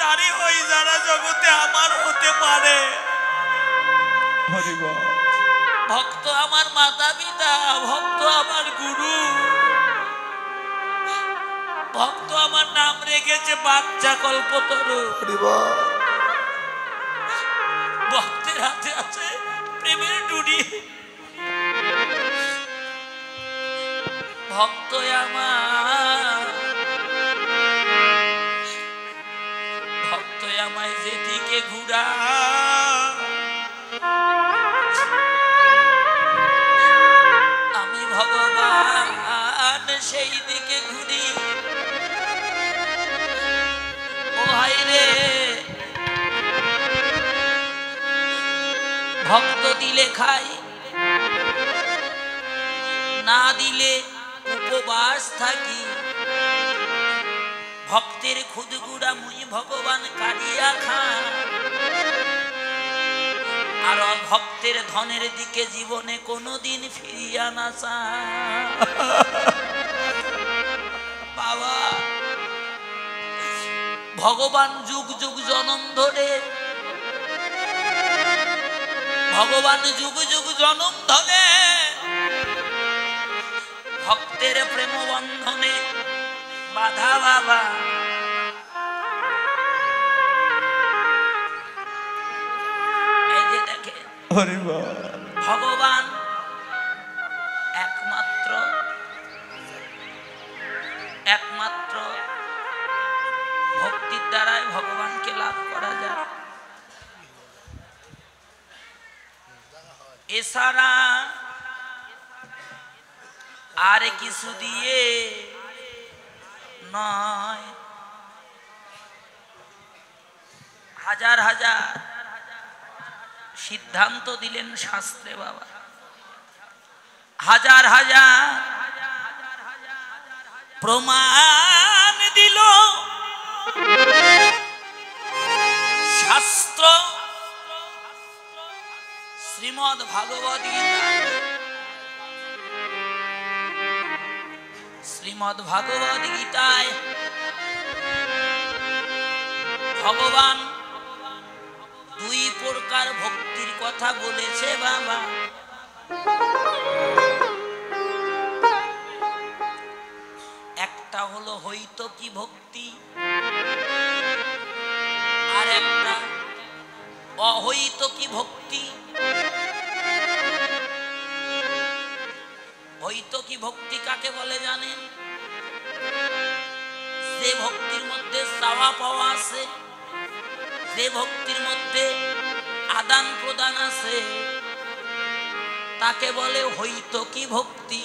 তারই ওই যারা জগতে আমার হতে পারে। ভক্ত আমার মাতা পিতা, ভক্ত আমার গুরু, ভক্ত আমার নাম রেখেছে বাচ্চা কল্পতরু। ভক্তের হাতে আছে প্রেমের ডুরি। ভক্ত আমার, ভক্ত আমায় যেদিকে ঘুরা আমি ভগবান সেই দিকে ঘুরি। ও হাই রে, ভক্ত দিলে খাই, না দিলে উপবাস থাকি। ভক্তের খুদগুড়া মুই ভগবান কাটিয়া খা, আর ভক্তের ধনের দিকে জীবনে কোনোদিন ফিরিয়া না চা। বাবা, ভগবান যুগ যুগ জনম ধরে, ভগবান যুগ যুগ জনম ধরে ভক্তের প্রেম বন্ধনে বাধা। বাবা, এই যে দেখে ভগবান একমাত্র একমাত্র ভক্তির দ্বারাই ভগবানকে লাভ করা যায়। এছাড়া আর কিছু দিয়ে নয়। হাজার হাজার সিদ্ধান্ত দিলেন শাস্ত্রে বাবা, হাজার হাজার প্রমাণ দিল শাস্ত্র। শ্রীমদ্ ভাগবত গীতা, শ্রীমদ্ ভাগবত গীতায় ভগবান দুই প্রকার ভক্তির কথা বলেছে বাবা। একটা হলো হৈতকী ভক্তি, আর একটা অহৈতকী ভক্তি। হৈতকী ভক্তি কাকে বলে জানেন? যে ভক্তির মধ্যে চাওয়া পাওয়া আছে, যে ভক্তির মধ্যে আদান প্রদান আছে, তাকে বলে হৈতকী ভক্তি।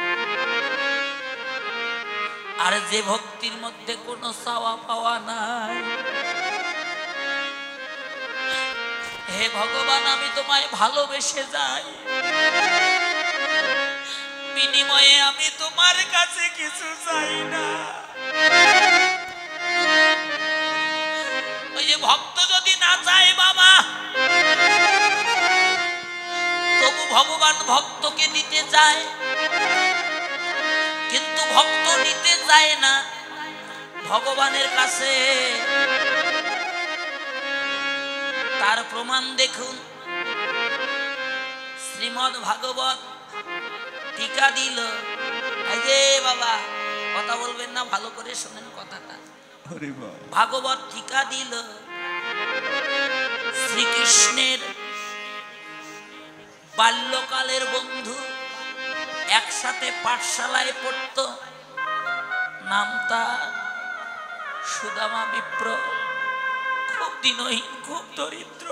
আর যে ভক্তির মধ্যে কোনো চাওয়া পাওয়া নাই, হে ভগবান আমি তোমায় ভালোবেসে যাই, বিনিময়ে আমি তোমার কাছে কিছু চাই না। ওই যে ভক্ত যদি না চায় বাবা, তবু ভগবান ভক্তকে দিতে চায়, কিন্তু ভক্ত নিতে চায় না ভগবানের কাছে। তার প্রমাণ দেখুন, শ্রীমদ্ ভাগবত টিকা দিল। এই যে বাবা, কথা বলবেন না, ভালো করে শোনেন কথাটা। ভাগবত টিকা দিল শ্রীকৃষ্ণের বাল্যকালের বন্ধু, একসাথে পাঠশালায় পড়ত, নাম তার সুদামা বিপ্র। খুব দিনহীন, খুব দরিদ্র,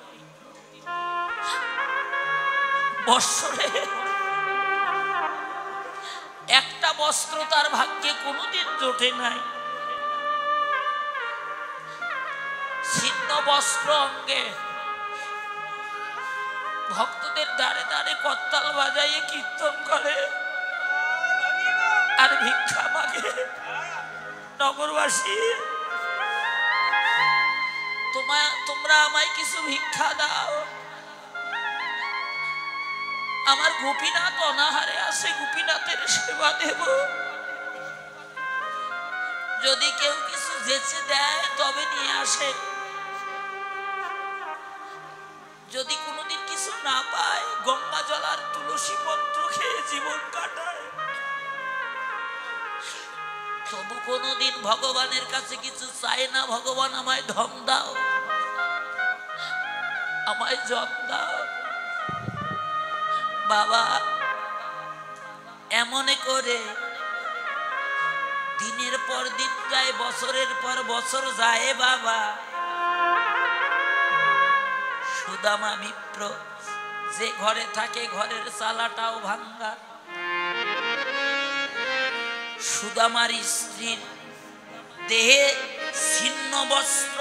বৎসরে একটা বস্ত্র তার ভাগ্যে কোনোদিন জোটে নাই। ছিন্ন বস্ত্র অঙ্গে ভক্তদের দ্বারে দ্বারে করতাল বাজাইয়ে কীর্তন করে আর ভিক্ষা মাগে। নগরবাসী, তোমরা আমায় কিছু ভিক্ষা দাও, আমার গোপীনাথ অনাহারে আছে, গোপীনাথের সেবা দেব। যদি কেউ কিছু যেচে দেয় তবে নিয়ে আসে। যদি কোনোদিন কিছু না পায় গঙ্গা জল আর তুলসী পত্র খেয়ে জীবন কাটায়। তবু কোনোদিন ভগবানের কাছে কিছু চায় না, ভগবান আমায় ধন দাও, আমায় জপ দাও। বাবা এমন করে দিনের পর দিন যায়, বছরের পর বছর যায়। বাবা সুদামা বিপ্র যে ঘরে থাকে ঘরের চালাটাও ভাঙ্গা। সুদামার স্ত্রীর দেহে ছিন্ন বস্ত্র,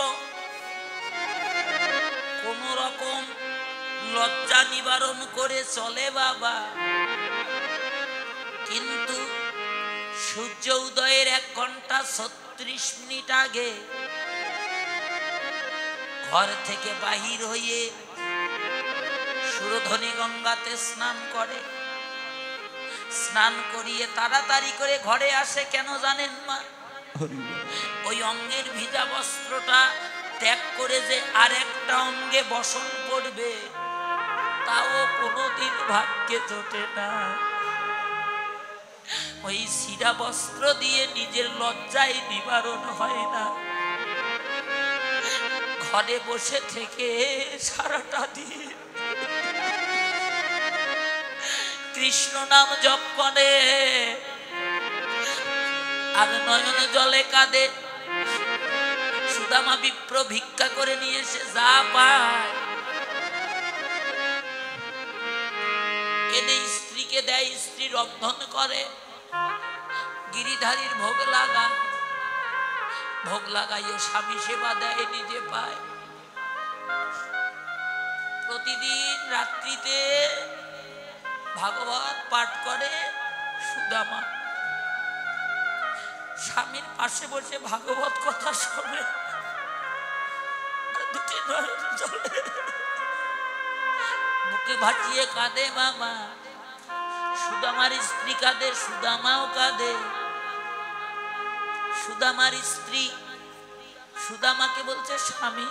কোন রকম লজ্জা নিবারণ করে চলে বাবা। কিন্তু সূর্য উদয়ের 1 ঘন্টা 36 মিনিট আগে ঘর থেকে বাহির হয়ে সুরধনী গঙ্গাতে স্নান করে। স্নান করিয়ে তাড়াতাড়ি করে ঘরে আসে। কেন জানেন মা? ওই অঙ্গের ভিজা বস্ত্রটা ত্যাগ করে যে আরেকটা অঙ্গে বসন পড়বে তাও কোনোদিন ভাগ্যে জোটে না। ওই ছিঁড়া বস্ত্র দিয়ে নিজের লজ্জায় নিবারণ হয় না। ঘরে বসে থেকে সারাটা দিন কৃষ্ণ নাম জপ করে আর নয়ন জলে কাঁদে। সুদামা বিপ্র ভিক্ষা করে নিয়ে এসে যা পায় এনে স্ত্রীকে দেয়। স্ত্রী রন্ধন করে, গিরিধারীর ভোগ লাগান। ভোগ লাগাইয়ে স্বামী সেবা দেয়, নিজে পায়। প্রতিদিন রাত্রিতে ভাগবত পাঠ করে সুদামা। স্বামীর পাশে বসে ভাগবত কথা শোনে, দুটি নয়ন জলে বুকে ভাসিয়ে কাঁদে বাবা। সুদামার স্ত্রী কাঁদে, সুদামাও কাঁদে। সুদামার স্ত্রী সুদামাকে বলছে, স্বামী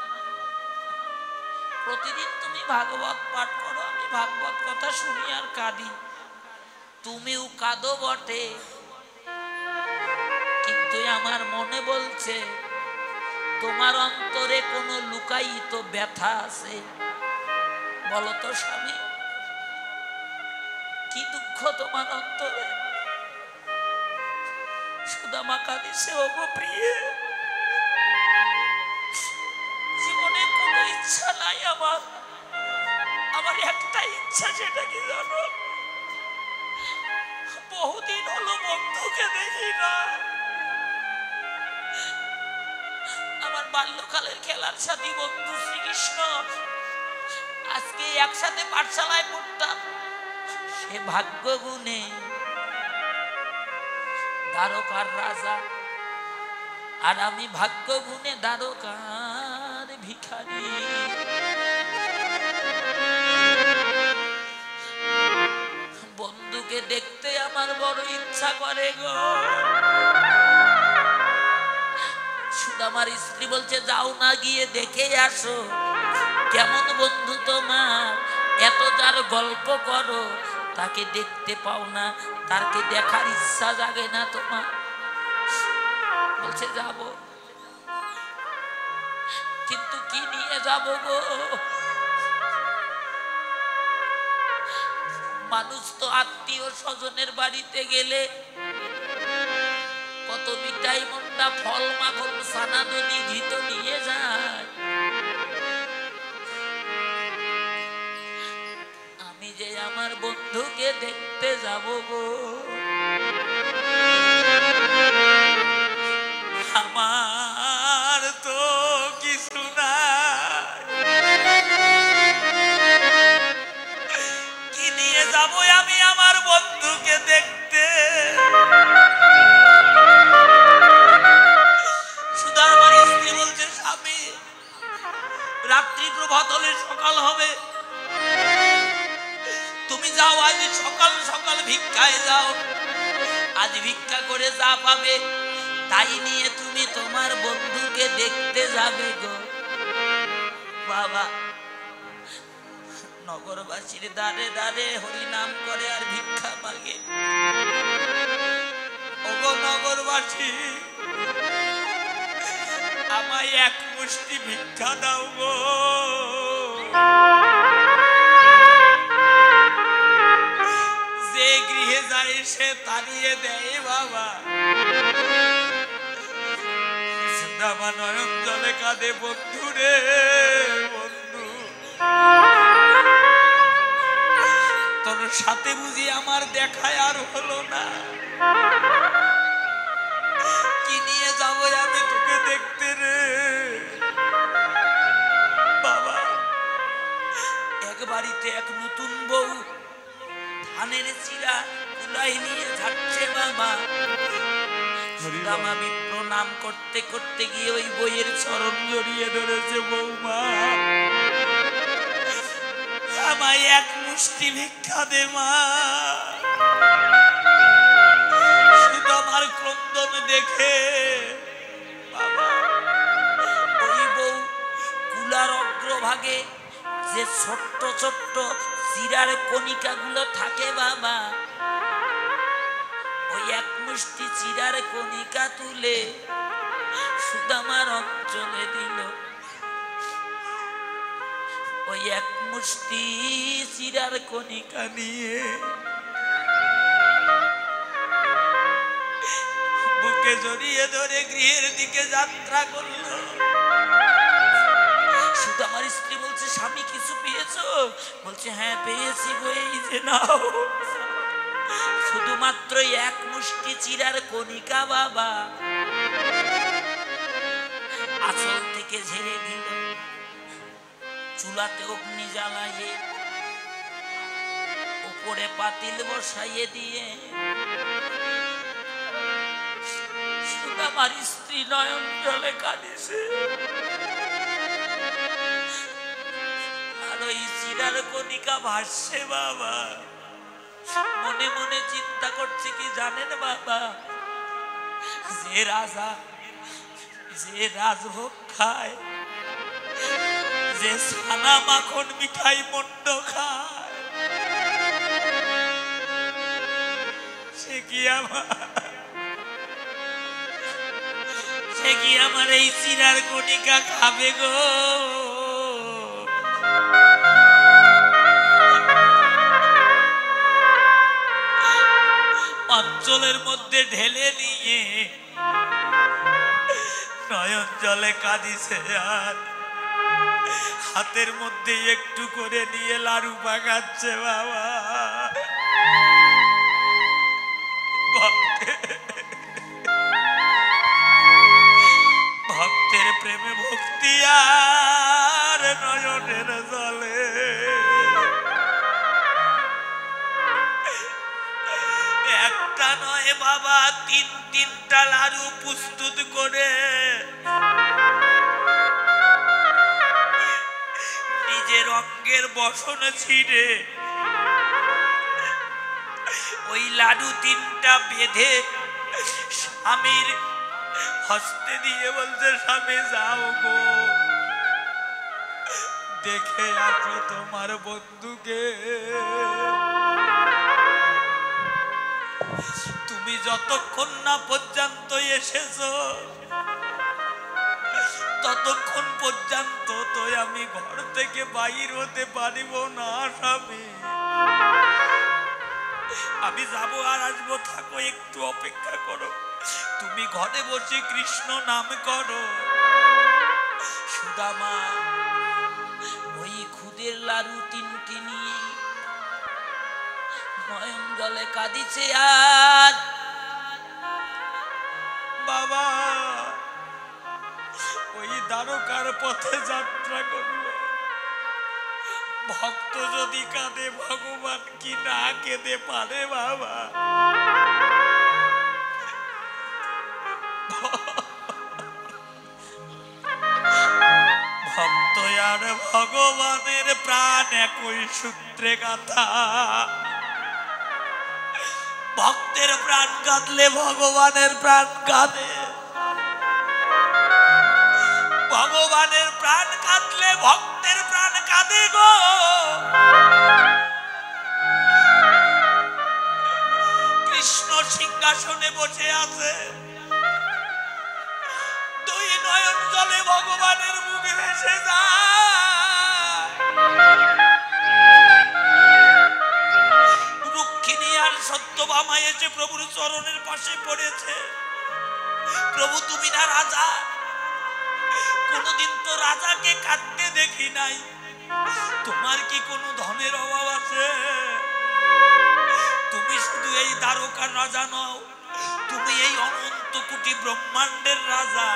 প্রতিদিন তুমি ভাগবত পাঠ করো, আমি ভাগবত কথা শুনি আর কাঁদি। তুমিও কাঁদো বটে, কিন্তু আমার মনে বলছে তোমার অন্তরে কোনো লুকায়িত ব্যথা আছে। বলো তো স্বামী, কি দুঃখ তোমার অন্তরে? সুদামা কাঁদিছে, ওগো প্রিয়ে, জীবনে কোনো ইচ্ছা নাই আমার। আমার একটা ইচ্ছা, সেটা কি জানো? বহুদিন হলো বন্ধুকে দেখি না। আমার বাল্যকালের খেলার সাথী বন্ধু শ্রীকৃষ্ণ, আজকে একসাথে পাঠশালায় পড়তাম। সে ভাগ্য গুণে দ্বারকার রাজা, আর আমি ভাগ্য গুণে দ্বারকার ভিখারি। বন্ধুকে দেখতে আমার বড় ইচ্ছা করে গো। সুদামার স্ত্রী বলছে, যাও না, গিয়ে দেখে আসো কেমন বন্ধু তোমার। এত যার গল্প করো তাকে দেখতে পাও না, তাকে দেখার ইচ্ছা জাগে না তোমার? বলছে যাব, কিন্তু কি নিয়ে যাব গো? মানুষ তো আত্মীয় স্বজনের বাড়িতে গেলে কত মিঠাই মন্ডা ফল মাখন সানা নদী ঘিত নিয়ে যায়। আমি যে আমার বন্ধুকে দেখতে যাব গো, আমার তো কিছু না, কি নিয়ে যাব আমি আমার বন্ধুকে দেখতে? সুদামার স্ত্রী বলছে, স্বামী রাত্রি প্রভাত হলে সকাল হবে, তুমি যাও আজ সকাল সকাল ভিক্ষায় যাও। আজ ভিক্ষা করে যা পাবে তাই নিয়ে তুমি তোমার বন্ধুকে দেখতে যাবে গো বাবা। নগরবাসীর দ্বারে দ্বারে হরিনাম করে আর ভিক্ষা মাগে। ওগো নগরবাসী, আমায় এক মুষ্টি ভিক্ষা দাও গো। যে গৃহে যায় সে তাড়িয়ে দেয় বাবা। আমার নয়ন জলে কাঁদে বন্ধু রে বন্ধু, তোর সাথে বুঝি আমার দেখায় আর হলো না। কি নিয়ে যাবো আমি তোকে দেখতে রে বাবা। এক বাড়িতে এক নতুন বউ ধানের চিরা কুলাই নিয়ে যাচ্ছে বাবা। সুদামা বিপ্র নাম করতে করতে গিয়ে ওই বইয়ের চরণ জড়িয়ে ধরেছে। বৌমা, আমায় এক মুষ্টি ভিক্ষা দে মা। সুদামার ক্রন্দন দেখে বাবা ওই বউ কুলার অগ্রভাগে যে ছোট্ট ছোট্ট চিরার কণিকা গুলো থাকে বাবা, ওই এক মুষ্টি চিরার কণিকা তুলে সুদামার অঞ্চলে দিল। ওই এক মুষ্টি চিরার কণিকা নিয়ে বুকে জড়িয়ে ধরে গৃহের দিকে যাত্রা করলো। সুদামার স্ত্রী বলছে, স্বামী কিছু পেয়েছো? বলছে, হ্যাঁ পেয়েছি গো, এই যে নাও। শুধুমাত্র এক মুষ্টি চিরার কণিকা বাবা আঁচল থেকে ঝেড়ে দিল। চুলাতে অগ্নি জ্বালাইয়ে উপরে পাতিল বসাইয়ে দিয়ে সুদামার স্ত্রী নয়ন জলে কাঁদিছে। আর ওই চিরার কণিকা ভাসছে বাবা। মনে মনে চিন্তা করছে কি জানেন বাবা, যে রাজা যে রাজভোগ খায়, যে ছানা মাখন মিঠাই মন্ড খায়, সে কি আমার এই চিরার কণিকা খাবে গো? অঞ্চলের মধ্যে ঢেলে নিয়ে নয়ন জলে কাঁদিছে। আর হাতের মধ্যে একটু করে নিয়ে লাড়ু পাকাচ্ছে বাবা। ভক্তের প্রেমে ভক্তি আর নয়নের জলে। একটা নয় বাবা, তিনটা লাড়ু প্রস্তুত করে নিজের অঙ্গের বসন ছিঁড়ে ওই লাডু তিনটা বেঁধে স্বামীর হস্তে দিয়ে বলছে, স্বামী যাও গো, দেখে আসো তোমার বন্ধুকে। তুমি যতক্ষণ না পর্যন্ত এসেছো ততক্ষণ পর্যন্ত তো আমি ঘর থেকে বাইর হতে পারিব না স্বামী। আমি যাবো আর আসবো, থাকো, একটু অপেক্ষা করো। তুমি ঘরে বসে কৃষ্ণ নাম করো। সুদামা ওই খুদের লাড়ু তিনটি নিয়ে নয়ন জলে কাঁদিছে। আর বাবা ওই দ্বারকার পথে যাত্রা করলো। ভক্ত যদি কাঁদে, ভগবান কি না কেঁদে পারে বাবা? ভক্ত আর ভগবানের প্রাণ একই সূত্রে গাথা। ভক্তের প্রাণ কাঁদলে ভগবানের প্রাণ কাঁদে। ভগবানের প্রাণ কাঁদলে ভক্তের প্রাণ কাঁদে গো। কৃষ্ণ সিংহাসনে বসে আছে, দুই নয়ন জলে ভগবানের মুখে ভেসে যায়। রুক্মিণী আর সত্যভামা এসে প্রভুর চরণের পাশে পড়েছে। প্রভু তুমি না রাজা, কোনদিন তো রাজাকে কাঁদতে দেখি নাই, তোমার কি কোনো ধনের অভাব আছে? তুমি শুধু এই দ্বারকার রাজা নও, তুমি এই অনন্ত কোটি ব্রহ্মাণ্ডের রাজা।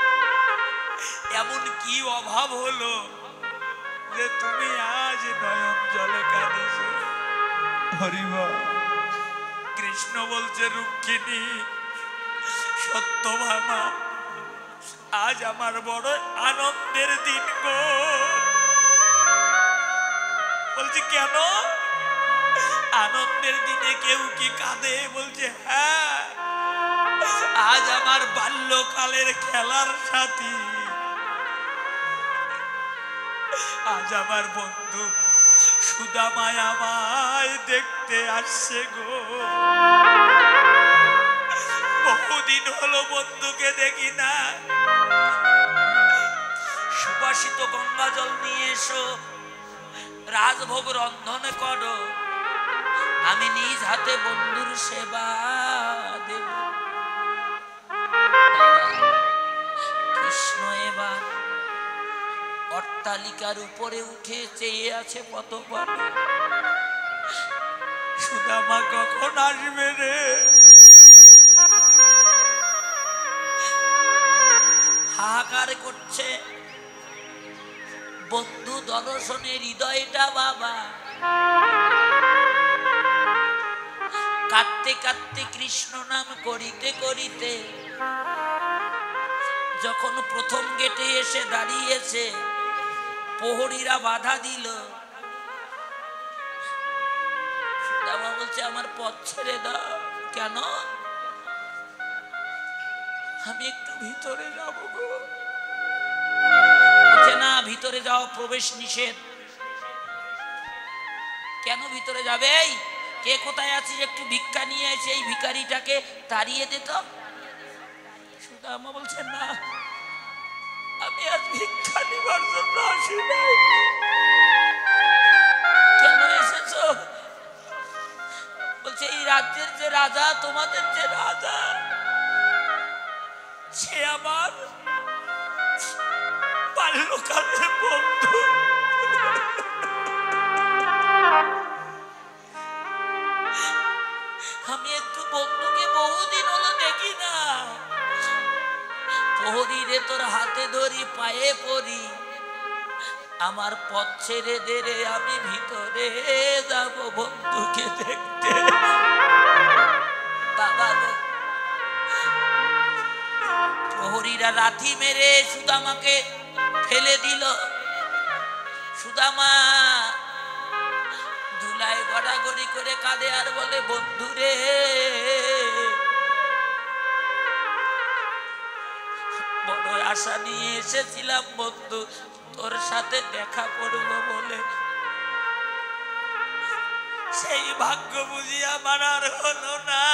এমন কি অভাব হলো যে তুমি আজ নয়ন জলে কাঁদছো? হরিবল। কৃষ্ণ বলছে রুক্মিণী, সত্যভামা, আজ আমার বড় আনন্দের দিন গো। বলছি কেন? আনন্দের দিনে কেউ কি কাঁদে? বলছে হ্যাঁ, আজ আমার বাল্যকালের খেলার সাথী, আজ আমার বন্ধু সুদামা আমায় দেখতে আসছে গো। বহুদিন হলো বন্ধুকে দেখি না। সুবাসিত গঙ্গা জল নিয়ে এসো, রাজভোগ রন্ধন করো, আমি নিজ হাতে বন্ধুর সেবা দেব। কৃষ্ণ এবার অট্টালিকার উপরে উঠে চেয়ে আছে পথপথ, সুদামা কখন আসবে রে? হাহাকার করছে। বন্ধু দর্শনে হৃদয়টা বাবা কাঁদতে কাঁদতে কৃষ্ণ নাম করিতে করিতে যখন প্রথম গেটে এসে দাঁড়িয়েছে, প্রহরীরা বাধা দিল। সুদামা বলছে আমার পথ ছেড়ে দাও। কেন? আমি একটু ভিতরে যাব গো। বলছে না, ভিতরে যাও, প্রবেশ নিষেধ। কেন ভিতরে যাবে? এই কে কোথায় আছিস, একটু ভিক্ষা নিয়ে এসে এই ভিখারিটাকে তাড়িয়ে দে তো। সুদামা বলছে না, আমি আজ ভিক্ষা নিবার জন্য আসি নাই। কেন এসেছো? বলছে এই রাজ্যের যে রাজা, তোমাদের যে রাজা, সে আমার বাল্যকালের বন্ধু। আমি একটু বন্ধুকে বহুদিন হলো দেখি না। প্রহরী রে, তোর হাতে ধরি, পায়ে পড়ি, আমার পথ ছেড়ে দে রে, আমি ভিতরে যাব বন্ধুকে দেখতে। বাবা গো, প্রহরীরা লাথি মেরে সুদামাকে ফেলে দিল। সুদামা ধুলায় গড়াগড়ি করে কাঁদে আর বলে বন্ধু রে, বড় আশা নিয়ে এসেছিলাম বন্ধু, তোর সাথে দেখা করবো বলে, সেই ভাগ্য বুঝি আমার আর হলো না।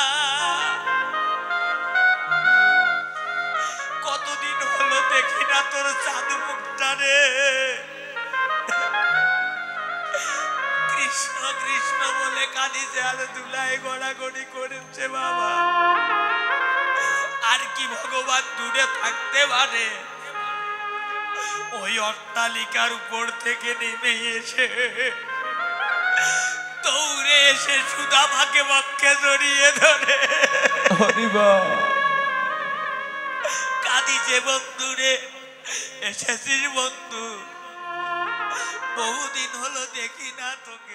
কতদিন হলো দেখি না তোর চাঁদ মুখটা রে। কৃষ্ণ কৃষ্ণ বলে কাঁদিছে আর ধুলায় গড়াগড়ি করেছে। বাবা, আর কি ভগবান দূরে থাকতে পারে? ওই অট্টালিকার উপর থেকে নেমে এসে দৌড়ে এসে সুদামাকে বক্ষে জড়িয়ে ধরে কাঁদিছে, বন্ধু রে, এসেছিস বন্ধু, বহুদিন হলো দেখি না তোকে।